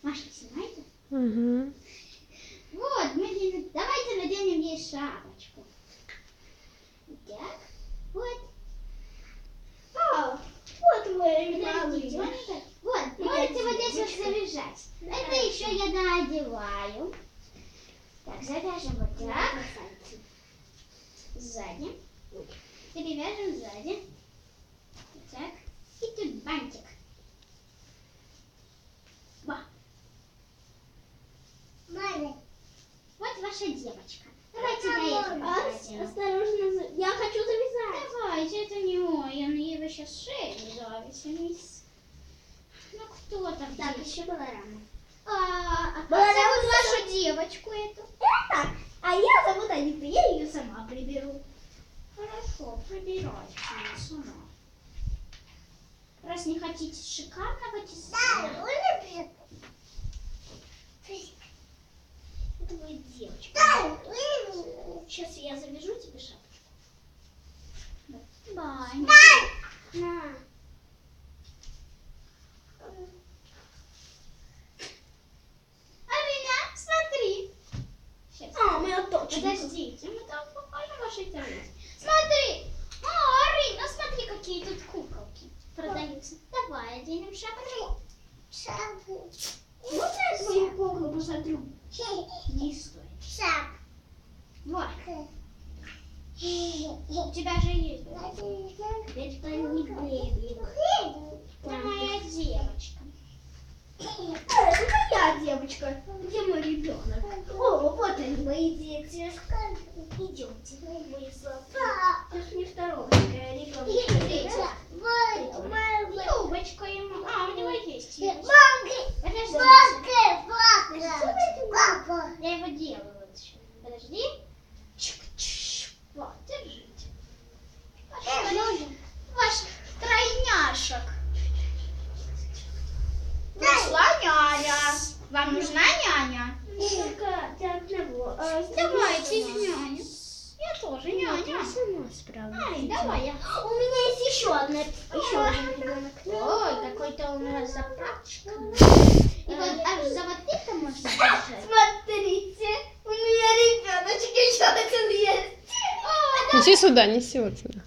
Маша, снимай-ка. Угу. Вот, давайте наденем ей шапочку. Так, вот. А, вот мои Подождите, вот, можете вот здесь вот завязать. Это еще я надеваю. Так, завяжем вот так. Сзади. Перевяжем сзади. Вот так. И тут бантик. Во. Вот ваша девочка. Давайте на эту наденем. Осторожно, я хочу завязать. Давайте, это не мой, он его сейчас шею зависит. Ну кто там? Так, здесь? еще была рана. Как Была зовут рана. вашу девочку эту? Это, а я зовут Анита, я ее сама приберу. Хорошо, прибирайте ее сама. Раз не хотите шикарного дизайна. Это будет девочка. Сейчас я завяжу тебе шапочку. Бань. На. Арина, смотри. Сейчас. А, моя точка. Подождите, мы там покажем вашей тарелке. Смотри. Арина, смотри, какие тут куколки продаются. Давай оденем шапочку. Можно я твою куклу посмотрю? Не стоит. Вот. У тебя же есть. Это не бебик. Это моя девочка. Это моя девочка. Где мой ребенок? О, вот они, мои дети. Идемте, мои сладкие. Это ж не второго-шка, ребенок. Любочка ему. А, у него есть. Подожди. Я его делаю вот еще. Подожди. Вот, держите. Ваш тройняшек. Пришла няня. Вам нужна няня? Только для одного. Давайте няню. Я тоже няня. сама справлюсь. Ай, давай я. У меня есть еще один ребенок. Ой, какой-то у нас заправочка. И вот аж за вот это можно держать. Смотрите, у меня ребеночек еще один есть. Неси сюда, неси вот сюда.